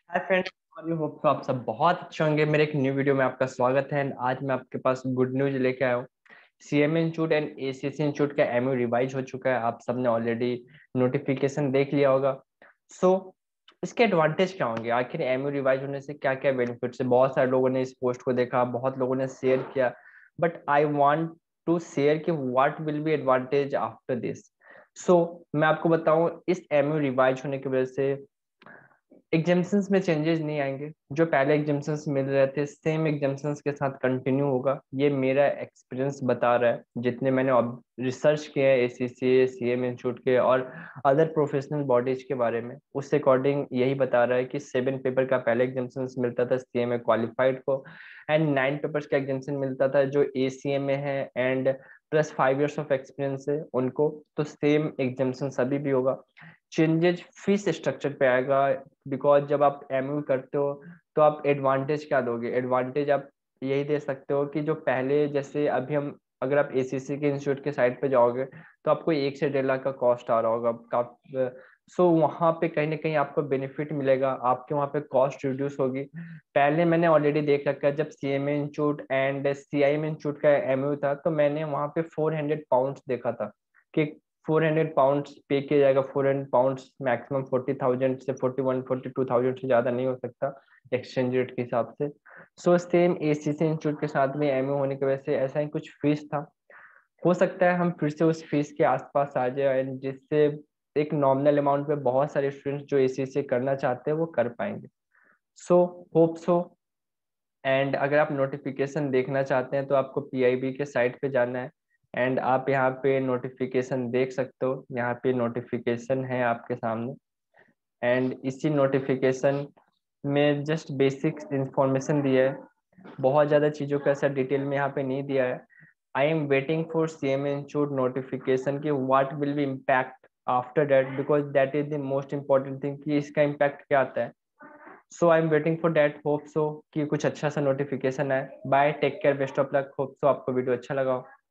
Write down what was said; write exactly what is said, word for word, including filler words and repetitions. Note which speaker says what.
Speaker 1: Hi friends, you hope तो आप सब बहुत अच्छे होंगे। मेरे एक न्यू वीडियो में आपका स्वागत है। And आज मैं आपके पास गुड न्यूज लेके आया हूँ। CMA institute and ACC institute का एमयू रिवाइज हो चुका है। आप सबने ऑलरेडी नोटिफिकेशन देख लिया होगा। सो so, इसके एडवांटेज क्या होंगे? आखिर एमयू रिवाइज होने से क्या क्या बेनिफिट्स है? बहुत सारे लोगों ने इस पोस्ट को देखा, बहुत लोगों ने शेयर किया, but I want to share कि what will be advantage after this. So मैं आपको बताऊं, इस एमयू रिवाइज होने की वजह से एग्जाम्पशंस में चेंजेस नहीं आएंगे। जो पहले एग्जाम्पशंस मिल रहे थे सेम एग्जाम्पशंस के साथ कंटिन्यू होगा। ये मेरा एक्सपीरियंस बता रहा है, जितने मैंने रिसर्च किए हैं एसीसी सीएम इंस्टीट्यूट के और अदर प्रोफेशनल बॉडीज के बारे में, उस अकॉर्डिंग यही बता रहा है कि सेवन पेपर का पहले एग्जाम्पशंस मिलता था सीएमए क्वालिफाइड को, एंड नाइन पेपर्स का एग्जाम्पशन मिलता था जो एसीए में है and plus five years of experience है उनको। तो सेम एग्जाम्पशन सभी भी होगा। चेंजेस फीस स्ट्रक्चर पे आएगा, बिकॉज जब आप एमयू करते हो तो आप एडवांटेज क्या दोगे? एडवांटेज आप यही दे सकते हो कि जो पहले जैसे अभी हम, अगर आप एसीसी के इंस्टीट्यूट के साइट पे जाओगे तो आपको एक से डेढ़ लाख का कॉस्ट आ रहा होगा का। सो वहाँ पे कहीं ना कहीं आपको बेनिफिट मिलेगा, आपके वहाँ पे कॉस्ट रिड्यूस होगी। पहले मैंने ऑलरेडी देख रखा है, जब CMA institute and CIM institute का एमयू था तो मैंने वहाँ पे फोर हंड्रेड पाउंड्स देखा था कि फोर हंड्रेड पाउंड्स पे किया जाएगा। Four hundred pounds maximum forty thousand से forty one forty two thousand से ज्यादा नहीं हो सकता एक्सचेंज रेट के हिसाब से। सो सेम एसीसी इंस्टीट्यूट के साथ में एमयू होने की वजह से ऐसा ही कुछ फीस था। हो सकता है हम फिर से उस फीस के आसपास आ जाए, and जिससे एक नॉमिनल अमाउंट पे बहुत सारे स्टूडेंट्स जो एसीसी करना चाहते हैं वो कर पाएंगे। So hope so. एंड अगर आप नोटिफिकेशन देखना चाहते हैं तो आपको पीआईबी के साइट पे जाना है, एंड आप यहाँ पे नोटिफिकेशन देख सकते हो। यहाँ पे नोटिफिकेशन है आपके सामने, एंड इसी नोटिफिकेशन में जस्ट बेसिक इंफॉर्मेशन दिया है। बहुत ज़्यादा चीज़ों का ऐसा डिटेल में यहाँ पे नहीं दिया है। I am waiting for CM institute notification की what will be impact after that, because that is the most important thing कि इसका इम्पैक्ट क्या आता है। So I am waiting for that, hope so कि कुछ अच्छा सा नोटिफिकेशन है। Bye, take care, best of luck. Hope so आपको वीडियो अच्छा लगा हो।